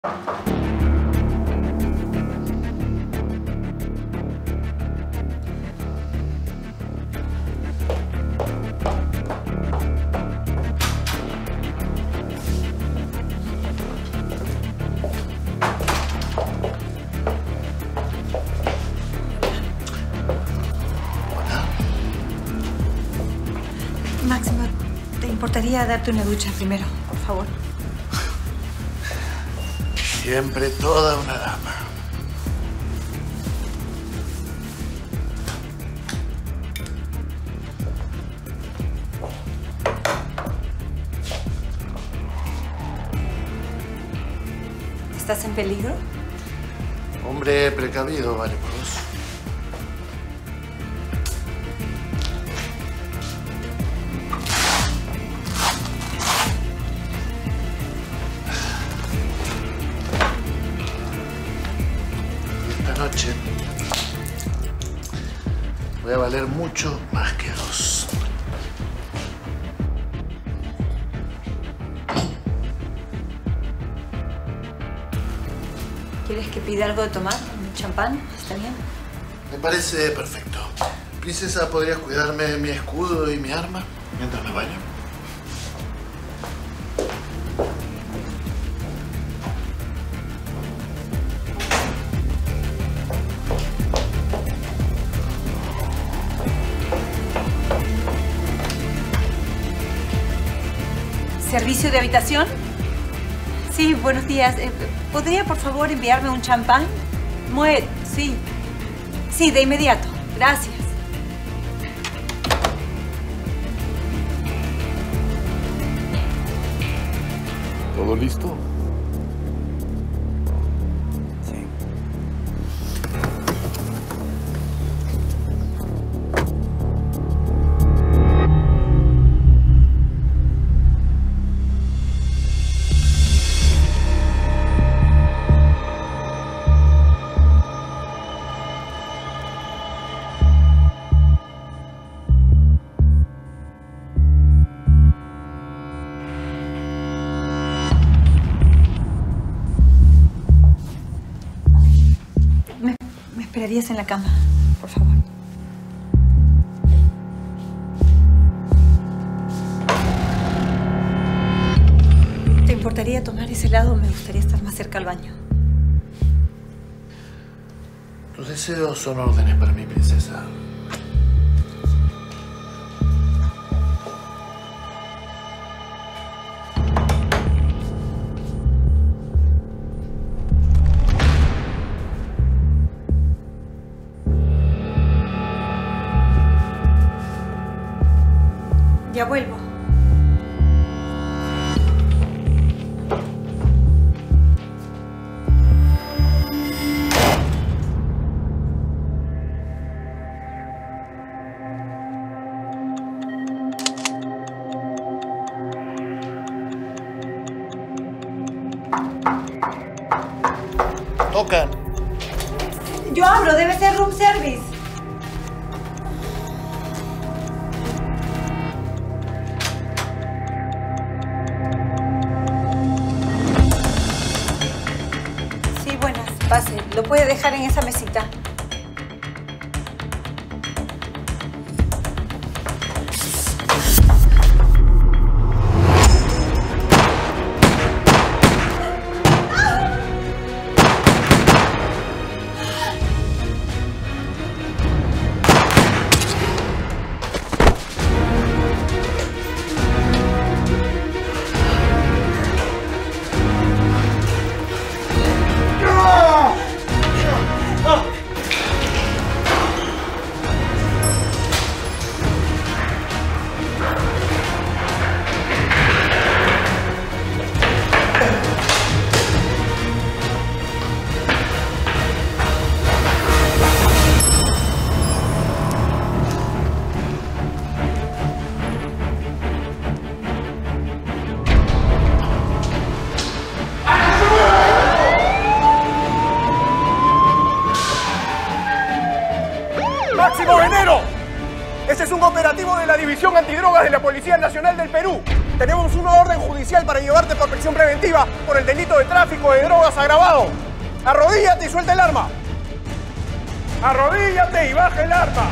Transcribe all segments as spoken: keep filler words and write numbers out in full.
Máximo, ¿te importaría darte una ducha primero, por favor? Siempre toda una dama. ¿Estás en peligro? Hombre precavido, vale por dos. Esta noche voy a valer mucho más que dos. ¿Quieres que pida algo de tomar? ¿Un champán? ¿Está bien? Me parece perfecto. Princesa, ¿podrías cuidarme de mi escudo y mi arma mientras me baño? ¿Servicio de habitación? Sí, buenos días. ¿Podría, por favor, enviarme un champán? Moet, sí. Sí, de inmediato. Gracias. ¿Todo listo? Sí. ¿Me esperarías en la cama, por favor? ¿Te importaría tomar ese helado? Me gustaría estar más cerca al baño. Tus deseos son órdenes para mi princesa. Ya vuelvo. Tocan. Yo abro, debe ser room service. Sí, buenas, pase. Lo puede dejar en esa mesita. División Antidrogas de la Policía Nacional del Perú. Tenemos una orden judicial para llevarte por prisión preventiva por el delito de tráfico de drogas agravado. Arrodíllate y suelta el arma. Arrodíllate y baja el arma.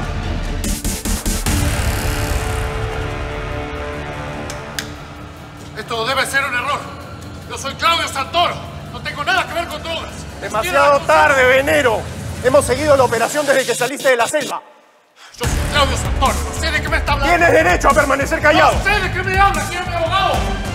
Esto debe ser un error. Yo soy Claudio Santoro. No tengo nada que ver con drogas. Demasiado tarde, venero. Hemos seguido la operación desde que saliste de la selva. Yo soy Claudio Santoro. No sé de qué me está hablando. Tienes derecho a permanecer callado. No sé de qué me habla, señor mi abogado.